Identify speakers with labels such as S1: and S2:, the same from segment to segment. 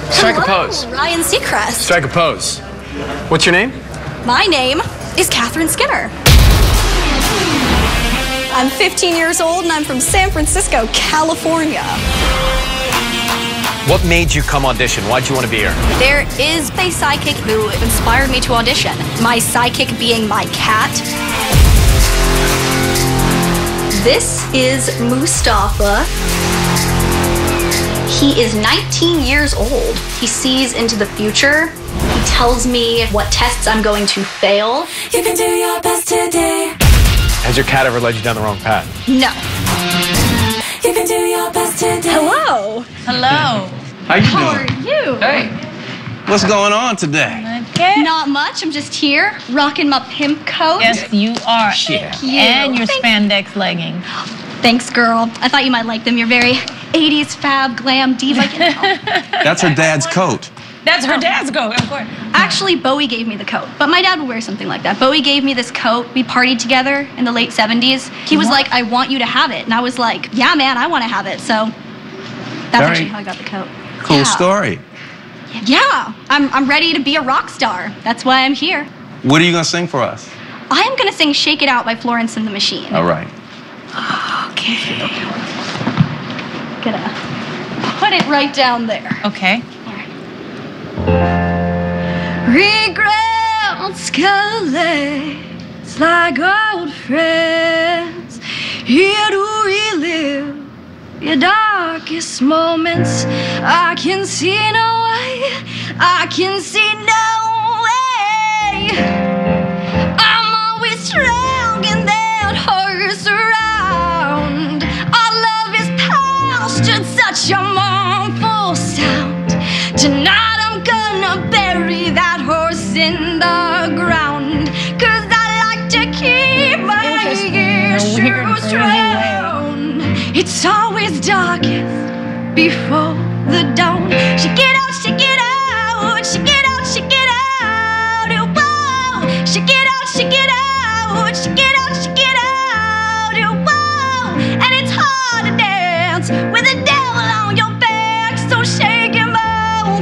S1: Strike a pose.
S2: Ryan Seacrest.
S1: Strike a pose. What's your name?
S2: My name is Katherine Skinner. I'm 15 years old and I'm from San Francisco, California.
S1: What made you come audition? Why'd you want to be here?
S2: There is a sidekick who inspired me to audition. My sidekick being my cat. This is Mustafa. He is 19 years old. He sees into the future. He tells me what tests I'm going to fail.
S3: You can do your best today.
S1: Has your cat ever led you down the wrong path?
S2: No.
S3: You can do your best today.
S2: Hello.
S4: Hello.
S5: How you
S2: How are
S5: doing?
S2: you?
S5: Hey. What's going on today?
S4: Okay.
S2: Not much. I'm just here, rocking my pimp coat.
S4: Yes, you are.
S5: Yeah.
S2: You.
S4: And your
S2: Thank-
S4: spandex leggings.
S2: Thanks, girl. I thought you might like them. You're very 80s fab, glam, diva. You know.
S5: That's her dad's coat.
S4: That's her dad's coat, of course.
S2: Actually, Bowie gave me the coat, but my dad would wear something like that. Bowie gave me this coat. We partied together in the late 70s. He was like, I want you to have it. And I was like, yeah, man, I want to have it. So that's
S5: Very
S2: actually how I got the coat.
S5: Cool
S2: Yeah.
S5: story.
S2: Yeah, I'm ready to be a rock star. That's why I'm here.
S5: What are you gonna sing for us?
S2: I am going to sing Shake It Out by Florence and the Machine.
S5: All right.
S2: Okay. Gonna put it right down there.
S4: Okay.
S2: Regrets collects like old friends, here to relive your darkest moments. I can see no way, I can see no way. I'm always strong and that horse around. Our love is past just such a mournful sound. Tonight I'm gonna bury that horse in the ground, 'cause I like to keep my issues round. It's always darkest before the dawn. Shake it out, shake it out, shake it out, shake it out. Whoa. Shake it out, shake it out, shake it out, shake it out. Whoa. And it's hard to dance with the devil on your back, so shake him off.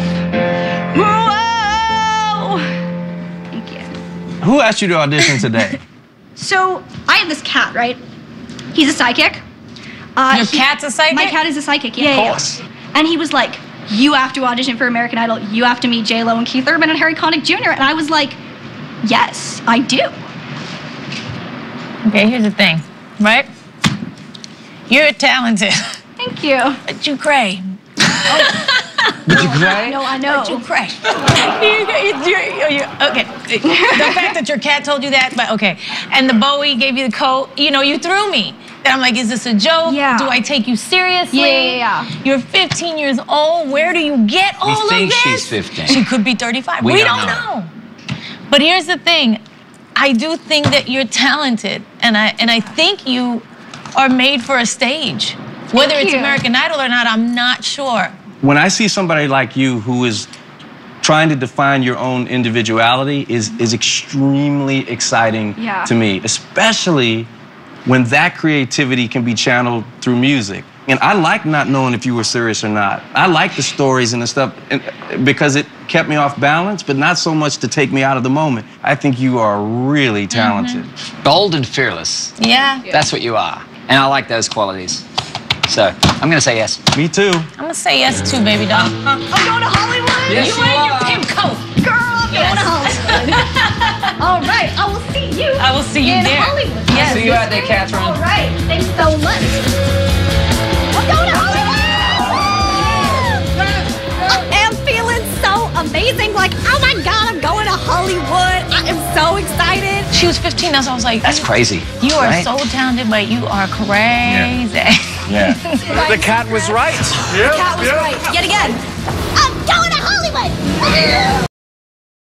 S2: Whoa. Thank you.
S5: Who asked you to audition today?
S2: So I have this cat, right? He's a psychic.
S4: Your cat's a psychic?
S2: My cat is a psychic, yeah.
S1: Of course.
S2: And he was like, you have to audition for American Idol. You have to meet J-Lo and Keith Urban and Harry Connick Jr. And I was like, yes, I do.
S4: Okay, here's the thing, right? You're talented,
S2: Thank you.
S4: but you cray.
S5: Did you cry?
S2: No, I know.
S4: But you cray. Okay. The fact that your cat told you that, but okay. And the Bowie gave you the coat, you know, you threw me. And I'm like, is this a joke?
S2: Yeah.
S4: Do I take you seriously?
S2: Yeah.
S4: You're 15 years old. Where do you get all of this?
S5: think she's 15.
S4: She could be 35.
S5: We
S4: We
S5: don't
S4: don't
S5: know.
S4: know. But here's the thing. I do think that you're talented, and I think you are made for a stage. Whether
S2: Thank
S4: it's
S2: you.
S4: American Idol or not, I'm not sure.
S5: When I see somebody like you who is trying to define your own individuality is extremely exciting
S2: Yeah.
S5: to me, especially when that creativity can be channeled through music. And I like not knowing if you were serious or not. I like the stories and the stuff because it kept me off balance, but not so much to take me out of the moment. I think you are really talented.
S6: Bold and fearless.
S4: Yeah.
S6: That's what you are. And I like those qualities. So, I'm going to say yes.
S5: Me too.
S4: I'm gonna say yes too, baby doll.
S2: I'm going to Hollywood.
S6: Yes,
S4: You
S6: you
S4: and your
S6: are.
S4: pimp coat.
S2: Girl, I'm going to Hollywood. All right, I will see you.
S4: I will see you
S2: in
S4: there.
S2: Hollywood.
S4: Yes.
S6: See you out there, Katherine.
S2: All right, thanks so much. I'm going to Hollywood. I am feeling so amazing. Like, oh my God, I'm going to Hollywood. I am so excited.
S4: She was 15, that's why I was like,
S6: That's crazy.
S4: you are
S6: right?
S4: so talented, but you are crazy.
S5: Yeah.
S1: The cat was right.
S2: Cat was right. Yet again, I'm going to Hollywood.